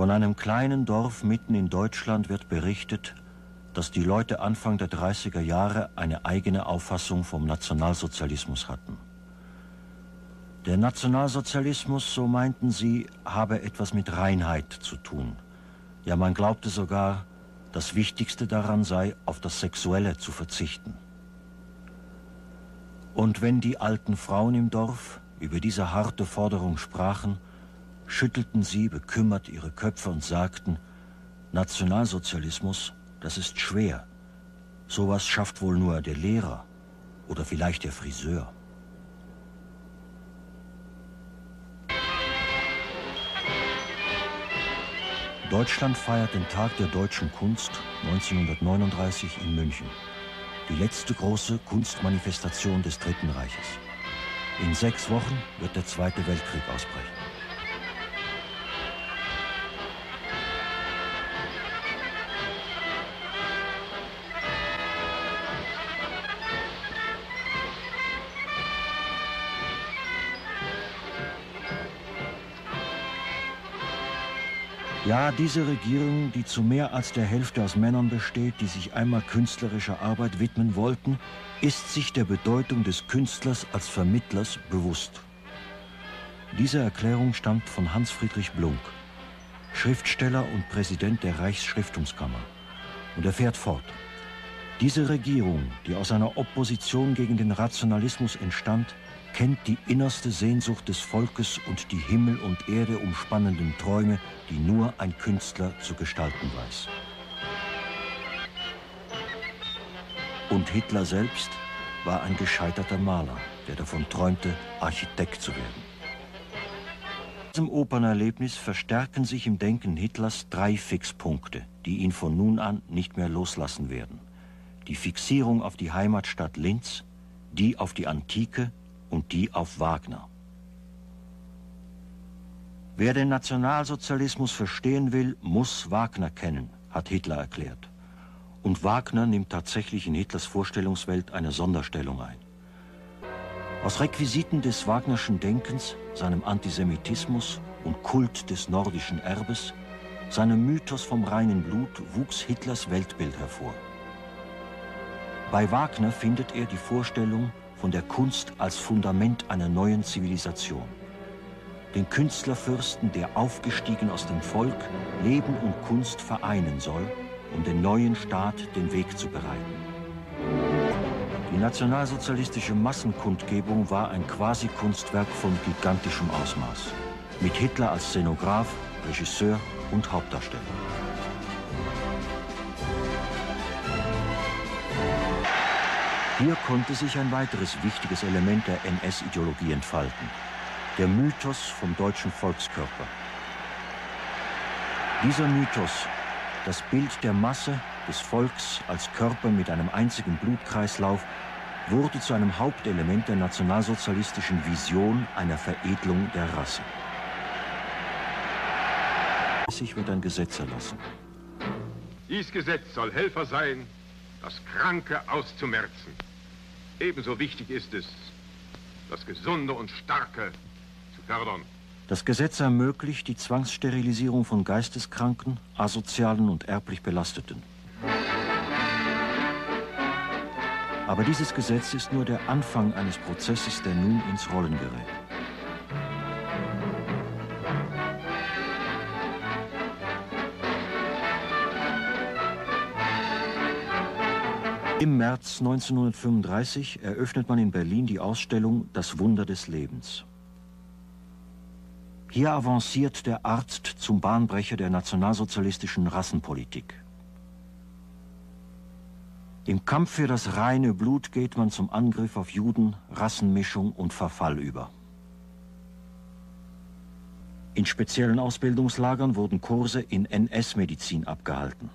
Von einem kleinen Dorf mitten in Deutschland wird berichtet, dass die Leute Anfang der 30er Jahre eine eigene Auffassung vom Nationalsozialismus hatten. Der Nationalsozialismus, so meinten sie, habe etwas mit Reinheit zu tun. Ja, man glaubte sogar, das Wichtigste daran sei, auf das Sexuelle zu verzichten. Und wenn die alten Frauen im Dorf über diese harte Forderung sprachen, schüttelten sie bekümmert ihre Köpfe und sagten, Nationalsozialismus, das ist schwer. Sowas schafft wohl nur der Lehrer oder vielleicht der Friseur. Deutschland feiert den Tag der deutschen Kunst 1939 in München. Die letzte große Kunstmanifestation des Dritten Reiches. In 6 Wochen wird der Zweite Weltkrieg ausbrechen. Ja, diese Regierung, die zu mehr als der Hälfte aus Männern besteht, die sich einmal künstlerischer Arbeit widmen wollten, ist sich der Bedeutung des Künstlers als Vermittlers bewusst. Diese Erklärung stammt von Hans Friedrich Blunck, Schriftsteller und Präsident der Reichsschriftungskammer. Und er fährt fort. Diese Regierung, die aus einer Opposition gegen den Rationalismus entstand, kennt die innerste Sehnsucht des Volkes und die Himmel und Erde umspannenden Träume, die nur ein Künstler zu gestalten weiß. Und Hitler selbst war ein gescheiterter Maler, der davon träumte, Architekt zu werden. In diesem Opernerlebnis verstärken sich im Denken Hitlers 3 Fixpunkte, die ihn von nun an nicht mehr loslassen werden. Die Fixierung auf die Heimatstadt Linz, die auf die Antike und die auf Wagner. Wer den Nationalsozialismus verstehen will, muss Wagner kennen, hat Hitler erklärt. Und Wagner nimmt tatsächlich in Hitlers Vorstellungswelt eine Sonderstellung ein. Aus Requisiten des Wagnerschen Denkens, seinem Antisemitismus und Kult des nordischen Erbes, seinem Mythos vom reinen Blut wuchs Hitlers Weltbild hervor. Bei Wagner findet er die Vorstellung von der Kunst als Fundament einer neuen Zivilisation. Den Künstlerfürsten, der aufgestiegen aus dem Volk, Leben und Kunst vereinen soll, um den neuen Staat den Weg zu bereiten. Die nationalsozialistische Massenkundgebung war ein Quasi-Kunstwerk von gigantischem Ausmaß, mit Hitler als Szenograf, Regisseur und Hauptdarsteller. Hier konnte sich ein weiteres wichtiges Element der NS-Ideologie entfalten: der Mythos vom deutschen Volkskörper. Dieser Mythos, das Bild der Masse, des Volks als Körper mit einem einzigen Blutkreislauf, wurde zu einem Hauptelement der nationalsozialistischen Vision einer Veredelung der Rasse. Es wird ein Gesetz erlassen. Dies Gesetz soll Helfer sein, das Kranke auszumerzen. Ebenso wichtig ist es, das Gesunde und Starke zu fördern. Das Gesetz ermöglicht die Zwangssterilisierung von Geisteskranken, Asozialen und erblich Belasteten. Aber dieses Gesetz ist nur der Anfang eines Prozesses, der nun ins Rollen gerät. Im März 1935 eröffnet man in Berlin die Ausstellung Das Wunder des Lebens. Hier avanciert der Arzt zum Bahnbrecher der nationalsozialistischen Rassenpolitik. Im Kampf für das reine Blut geht man zum Angriff auf Juden, Rassenmischung und Verfall über. In speziellen Ausbildungslagern wurden Kurse in NS-Medizin abgehalten.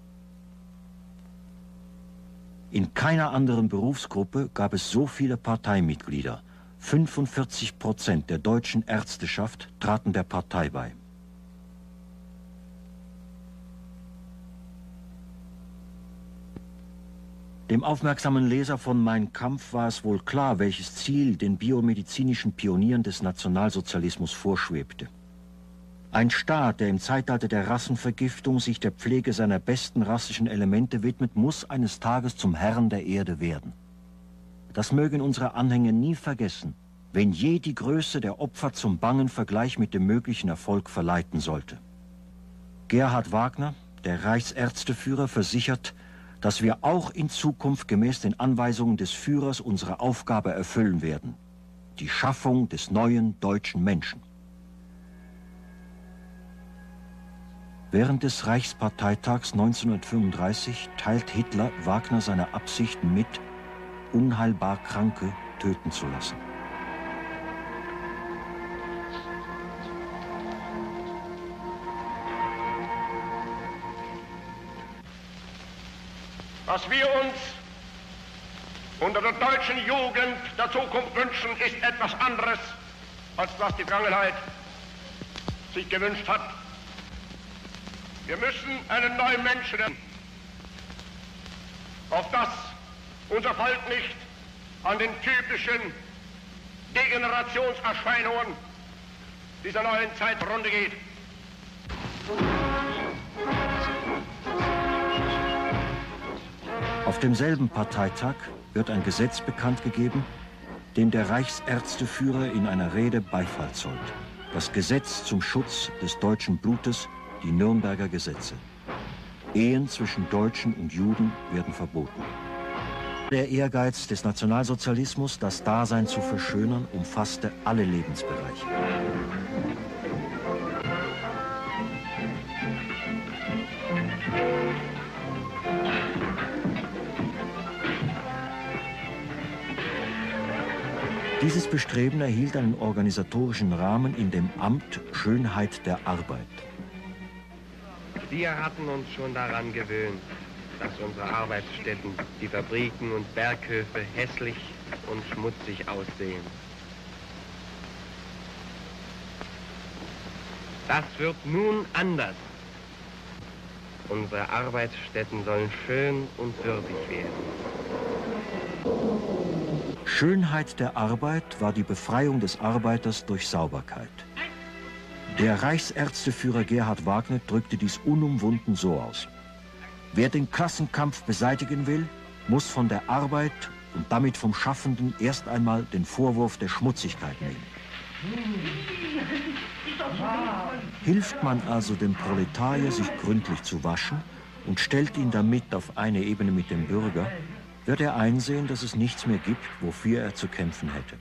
In keiner anderen Berufsgruppe gab es so viele Parteimitglieder. 45% der deutschen Ärzteschaft traten der Partei bei. Dem aufmerksamen Leser von Mein Kampf war es wohl klar, welches Ziel den biomedizinischen Pionieren des Nationalsozialismus vorschwebte. Ein Staat, der im Zeitalter der Rassenvergiftung sich der Pflege seiner besten rassischen Elemente widmet, muss eines Tages zum Herrn der Erde werden. Das mögen unsere Anhänger nie vergessen, wenn je die Größe der Opfer zum bangen Vergleich mit dem möglichen Erfolg verleiten sollte. Gerhard Wagner, der Reichsärzteführer, versichert, dass wir auch in Zukunft gemäß den Anweisungen des Führers unsere Aufgabe erfüllen werden: die Schaffung des neuen deutschen Menschen. Während des Reichsparteitags 1935 teilt Hitler Wagner seine Absichten mit, unheilbar Kranke töten zu lassen. Was wir uns unter der deutschen Jugend der Zukunft wünschen, ist etwas anderes, als was die Vergangenheit sich gewünscht hat. Wir müssen einen neuen Menschen, auf das unser Volk nicht an den typischen Degenerationserscheinungen dieser neuen Zeit zugrunde geht. Auf demselben Parteitag wird ein Gesetz bekannt gegeben, dem der Reichsärzteführer in einer Rede Beifall zollt. Das Gesetz zum Schutz des deutschen Blutes, die Nürnberger Gesetze. Ehen zwischen Deutschen und Juden werden verboten. Der Ehrgeiz des Nationalsozialismus, das Dasein zu verschönern, umfasste alle Lebensbereiche. Dieses Bestreben erhielt einen organisatorischen Rahmen in dem Amt Schönheit der Arbeit. Wir hatten uns schon daran gewöhnt, dass unsere Arbeitsstätten, die Fabriken und Berghöfe hässlich und schmutzig aussehen. Das wird nun anders. Unsere Arbeitsstätten sollen schön und würdig werden. Schönheit der Arbeit war die Befreiung des Arbeiters durch Sauberkeit. Der Reichsärzteführer Gerhard Wagner drückte dies unumwunden so aus: Wer den Klassenkampf beseitigen will, muss von der Arbeit und damit vom Schaffenden erst einmal den Vorwurf der Schmutzigkeit nehmen. Hilft man also dem Proletarier, sich gründlich zu waschen und stellt ihn damit auf eine Ebene mit dem Bürger, wird er einsehen, dass es nichts mehr gibt, wofür er zu kämpfen hätte.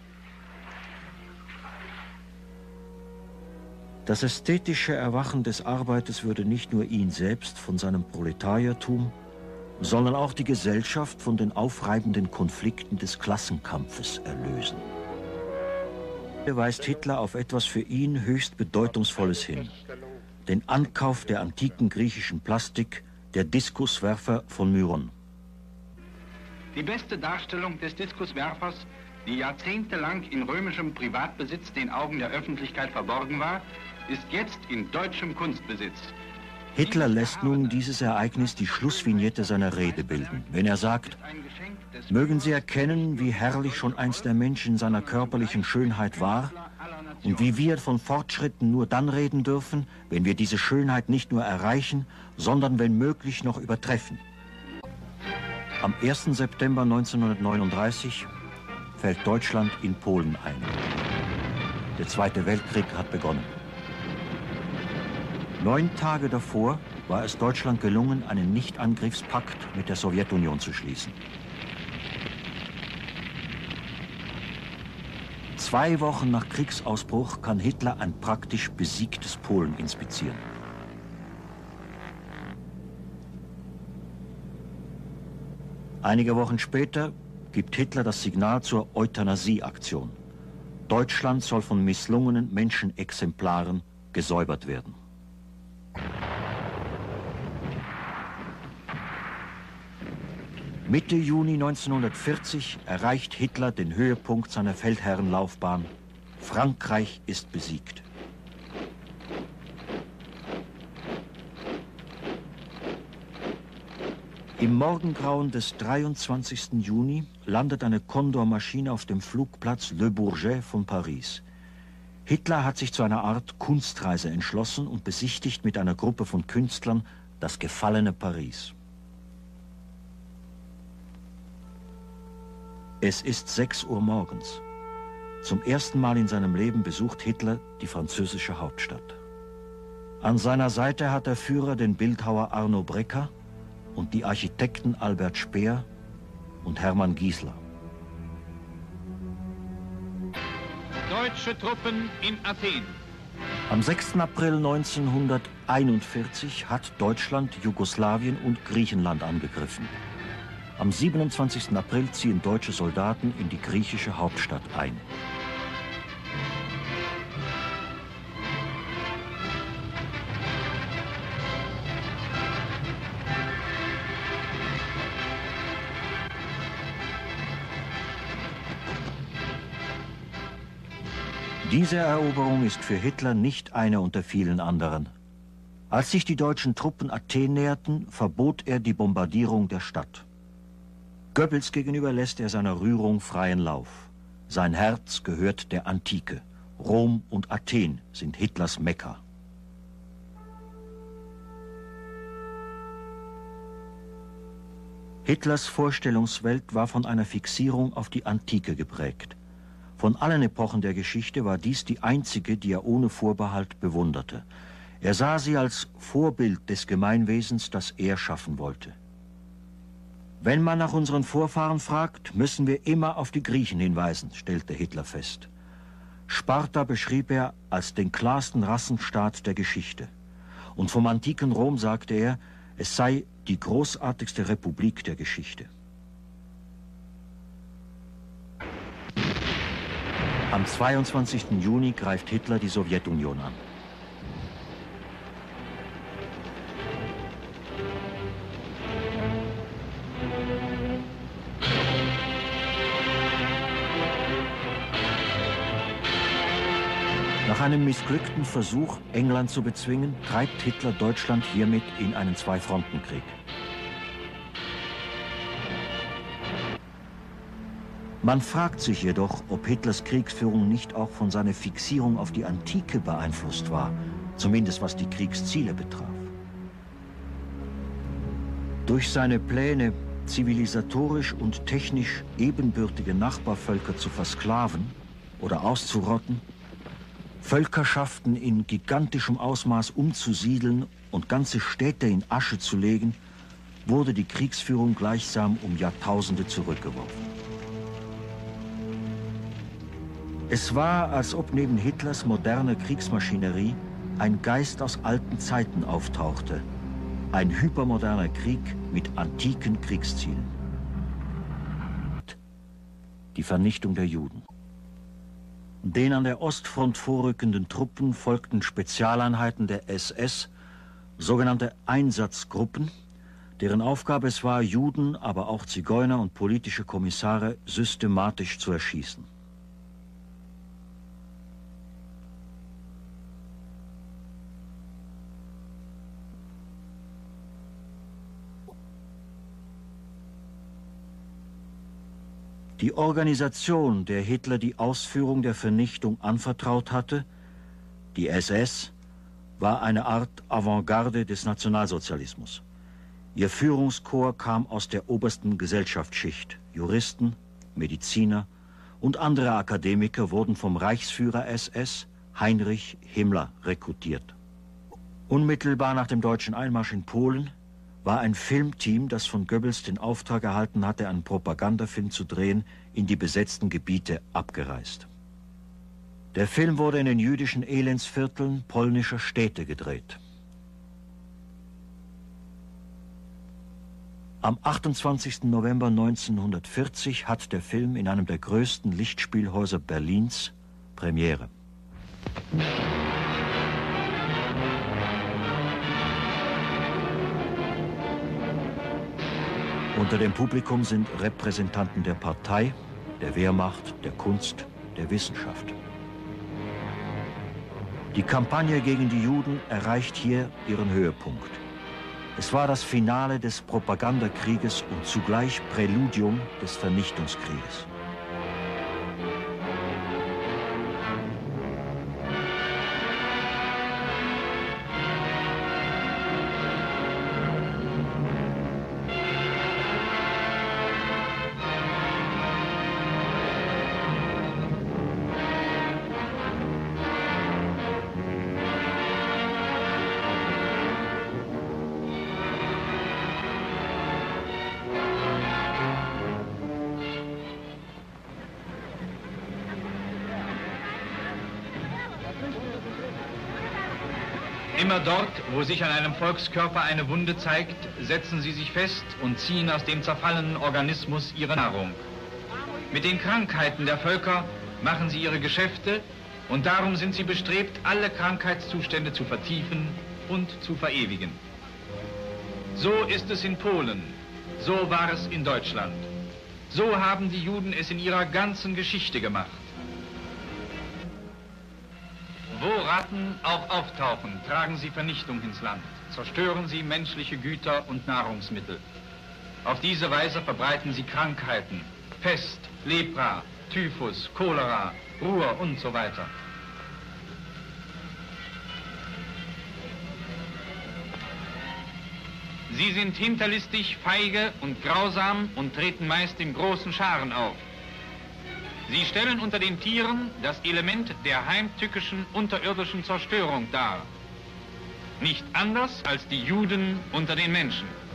Das ästhetische Erwachen des Arbeiters würde nicht nur ihn selbst von seinem Proletariertum, sondern auch die Gesellschaft von den aufreibenden Konflikten des Klassenkampfes erlösen. Hier weist Hitler auf etwas für ihn höchst Bedeutungsvolles hin: den Ankauf der antiken griechischen Plastik, der Diskuswerfer von Myron. Die beste Darstellung des Diskuswerfers, die jahrzehntelang in römischem Privatbesitz den Augen der Öffentlichkeit verborgen war, ist jetzt in deutschem Kunstbesitz. Hitler lässt nun dieses Ereignis die Schlussvignette seiner Rede bilden, wenn er sagt: Mögen Sie erkennen, wie herrlich schon einst der Mensch in seiner körperlichen Schönheit war und wie wir von Fortschritten nur dann reden dürfen, wenn wir diese Schönheit nicht nur erreichen, sondern wenn möglich noch übertreffen. Am 1. September 1939 fällt Deutschland in Polen ein. Der Zweite Weltkrieg hat begonnen. 9 Tage davor war es Deutschland gelungen, einen Nichtangriffspakt mit der Sowjetunion zu schließen. 2 Wochen nach Kriegsausbruch kann Hitler ein praktisch besiegtes Polen inspizieren. Einige Wochen später gibt Hitler das Signal zur Euthanasie-Aktion. Deutschland soll von misslungenen Menschenexemplaren gesäubert werden. Mitte Juni 1940 erreicht Hitler den Höhepunkt seiner Feldherrenlaufbahn. Frankreich ist besiegt. Im Morgengrauen des 23. Juni landet eine Condor-Maschine auf dem Flugplatz Le Bourget von Paris. Hitler hat sich zu einer Art Kunstreise entschlossen und besichtigt mit einer Gruppe von Künstlern das gefallene Paris. Es ist 6 Uhr morgens. Zum ersten Mal in seinem Leben besucht Hitler die französische Hauptstadt. An seiner Seite hat der Führer den Bildhauer Arno Breker und die Architekten Albert Speer und Hermann Giesler. Deutsche Truppen in Athen. Am 6. April 1941 hat Deutschland Jugoslawien und Griechenland angegriffen. Am 27. April ziehen deutsche Soldaten in die griechische Hauptstadt ein. Diese Eroberung ist für Hitler nicht eine unter vielen anderen. Als sich die deutschen Truppen Athen näherten, verbot er die Bombardierung der Stadt. Goebbels gegenüber lässt er seiner Rührung freien Lauf. Sein Herz gehört der Antike. Rom und Athen sind Hitlers Mekka. Hitlers Vorstellungswelt war von einer Fixierung auf die Antike geprägt. Von allen Epochen der Geschichte war dies die einzige, die er ohne Vorbehalt bewunderte. Er sah sie als Vorbild des Gemeinwesens, das er schaffen wollte. Wenn man nach unseren Vorfahren fragt, müssen wir immer auf die Griechen hinweisen, stellte Hitler fest. Sparta beschrieb er als den klarsten Rassenstaat der Geschichte. Und vom antiken Rom sagte er, es sei die großartigste Republik der Geschichte. Am 22. Juni greift Hitler die Sowjetunion an. Nach einem missglückten Versuch, England zu bezwingen, treibt Hitler Deutschland hiermit in einen Zwei-Fronten-Krieg. Man fragt sich jedoch, ob Hitlers Kriegsführung nicht auch von seiner Fixierung auf die Antike beeinflusst war, zumindest was die Kriegsziele betraf. Durch seine Pläne, zivilisatorisch und technisch ebenbürtige Nachbarvölker zu versklaven oder auszurotten, Völkerschaften in gigantischem Ausmaß umzusiedeln und ganze Städte in Asche zu legen, wurde die Kriegsführung gleichsam um Jahrtausende zurückgeworfen. Es war, als ob neben Hitlers moderner Kriegsmaschinerie ein Geist aus alten Zeiten auftauchte. Ein hypermoderner Krieg mit antiken Kriegszielen. Die Vernichtung der Juden. Den an der Ostfront vorrückenden Truppen folgten Spezialeinheiten der SS, sogenannte Einsatzgruppen, deren Aufgabe es war, Juden, aber auch Zigeuner und politische Kommissare systematisch zu erschießen. Die Organisation, der Hitler die Ausführung der Vernichtung anvertraut hatte, die SS, war eine Art Avantgarde des Nationalsozialismus. Ihr Führungskorps kam aus der obersten Gesellschaftsschicht. Juristen, Mediziner und andere Akademiker wurden vom Reichsführer SS, Heinrich Himmler, rekrutiert. Unmittelbar nach dem deutschen Einmarsch in Polen war ein Filmteam, das von Goebbels den Auftrag erhalten hatte, einen Propagandafilm zu drehen, in die besetzten Gebiete abgereist. Der Film wurde in den jüdischen Elendsvierteln polnischer Städte gedreht. Am 28. November 1940 hat der Film in einem der größten Lichtspielhäuser Berlins Premiere. Unter dem Publikum sind Repräsentanten der Partei, der Wehrmacht, der Kunst, der Wissenschaft. Die Kampagne gegen die Juden erreicht hier ihren Höhepunkt. Es war das Finale des Propagandakrieges und zugleich Präludium des Vernichtungskrieges. Immer dort, wo sich an einem Volkskörper eine Wunde zeigt, setzen sie sich fest und ziehen aus dem zerfallenen Organismus ihre Nahrung. Mit den Krankheiten der Völker machen sie ihre Geschäfte und darum sind sie bestrebt, alle Krankheitszustände zu vertiefen und zu verewigen. So ist es in Polen, so war es in Deutschland. So haben die Juden es in ihrer ganzen Geschichte gemacht. Wo Ratten auch auftauchen, tragen sie Vernichtung ins Land, zerstören sie menschliche Güter und Nahrungsmittel. Auf diese Weise verbreiten sie Krankheiten, Pest, Lepra, Typhus, Cholera, Ruhr und so weiter. Sie sind hinterlistig, feige und grausam und treten meist in großen Scharen auf. Sie stellen unter den Tieren das Element der heimtückischen unterirdischen Zerstörung dar. Nicht anders als die Juden unter den Menschen.